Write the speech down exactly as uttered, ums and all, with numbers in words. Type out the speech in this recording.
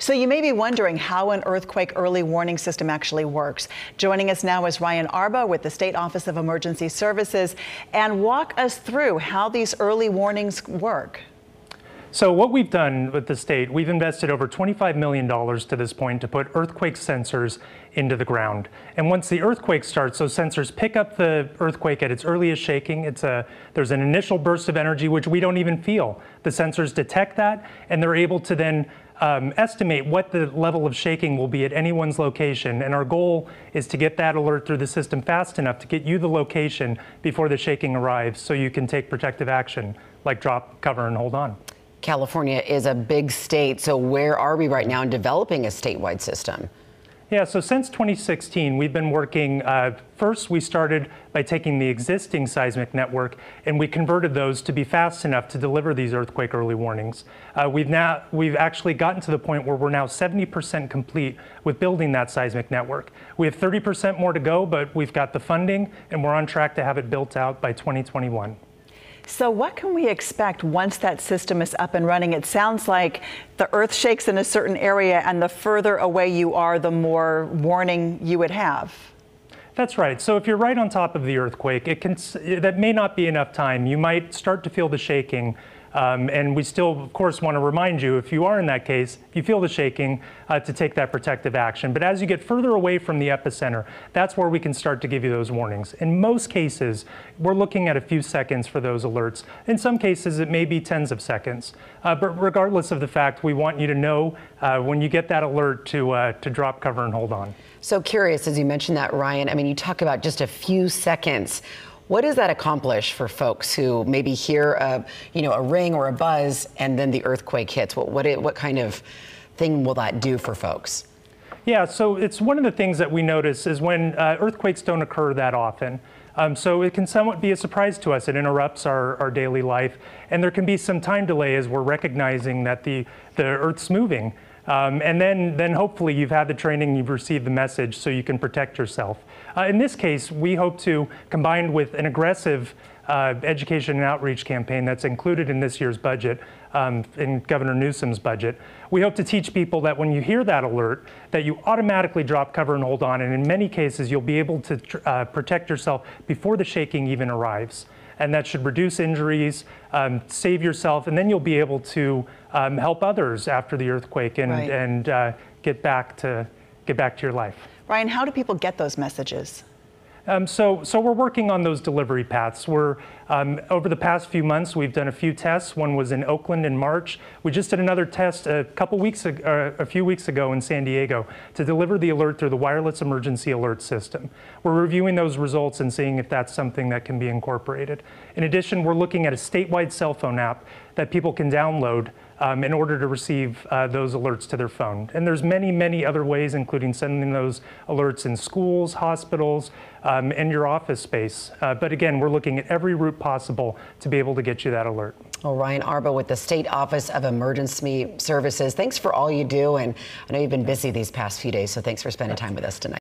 So you may be wondering how an earthquake early warning system actually works. Joining us now is Ryan Arba with the State Office of Emergency Services, and walk us through how these early warnings work. So what we've done with the state, we've invested over twenty-five million dollars to this point to put earthquake sensors into the ground. And once the earthquake starts, those sensors pick up the earthquake at its earliest shaking. It's a, there's an initial burst of energy which we don't even feel. The sensors detect that, and they're able to then um, estimate what the level of shaking will be at anyone's location. And our goal is to get that alert through the system fast enough to get you the location before the shaking arrives so you can take protective action, like drop, cover, and hold on. California is a big state, so where are we right now in developing a statewide system? Yeah, so since twenty sixteen, we've been working, uh, first we started by taking the existing seismic network and we converted those to be fast enough to deliver these earthquake early warnings. Uh, we've now, we've actually gotten to the point where we're now seventy percent complete with building that seismic network. We have thirty percent more to go, but we've got the funding and we're on track to have it built out by twenty twenty-one. So what can we expect once that system is up and running? It sounds like the earth shakes in a certain area, and the further away you are, the more warning you would have. That's right. So if you're right on top of the earthquake, it can, that may not be enough time. You might start to feel the shaking. Um, and we still, of course, want to remind you, if you are in that case, if you feel the shaking, uh, to take that protective action. But as you get further away from the epicenter, that's where we can start to give you those warnings. In most cases, we're looking at a few seconds for those alerts. In some cases, it may be tens of seconds. Uh, but regardless of the fact, we want you to know uh, when you get that alert to, uh, to drop, cover, and hold on. So curious, as you mentioned that, Ryan, I mean, you talk about just a few seconds. What does that accomplish for folks who maybe hear a, you know, a ring or a buzz and then the earthquake hits? What, what, what kind of thing will that do for folks? Yeah, so it's one of the things that we notice is when uh, earthquakes don't occur that often. Um, so it can somewhat be a surprise to us. It interrupts our, our daily life. And there can be some time delay as we're recognizing that the, the Earth's moving. Um, and then, then hopefully you've had the training, you've received the message so you can protect yourself. Uh, in this case, we hope to, combined with an aggressive uh, education and outreach campaign that's included in this year's budget, um, in Governor Newsom's budget, we hope to teach people that when you hear that alert, that you automatically drop, cover, and hold on. And in many cases, you'll be able to uh, protect yourself before the shaking even arrives. And that should reduce injuries, um, save yourself, and then you'll be able to um, help others after the earthquake and, right. and uh, get back to get back to your life. Ryan, how do people get those messages? Um, so, so we're working on those delivery paths. We're, um, over the past few months, we've done a few tests. One was in Oakland in March. We just did another test a couple weeks ago, uh, a few weeks ago in San Diego to deliver the alert through the wireless emergency alert system. We're reviewing those results and seeing if that's something that can be incorporated. In addition, we're looking at a statewide cell phone app that people can download Um, in order to receive uh, those alerts to their phone. And there's many, many other ways, including sending those alerts in schools, hospitals, um, and your office space. Uh, but again, we're looking at every route possible to be able to get you that alert. Well, Ryan Arba with the State Office of Emergency Services, thanks for all you do. And I know you've been busy these past few days, so thanks for spending time with us tonight.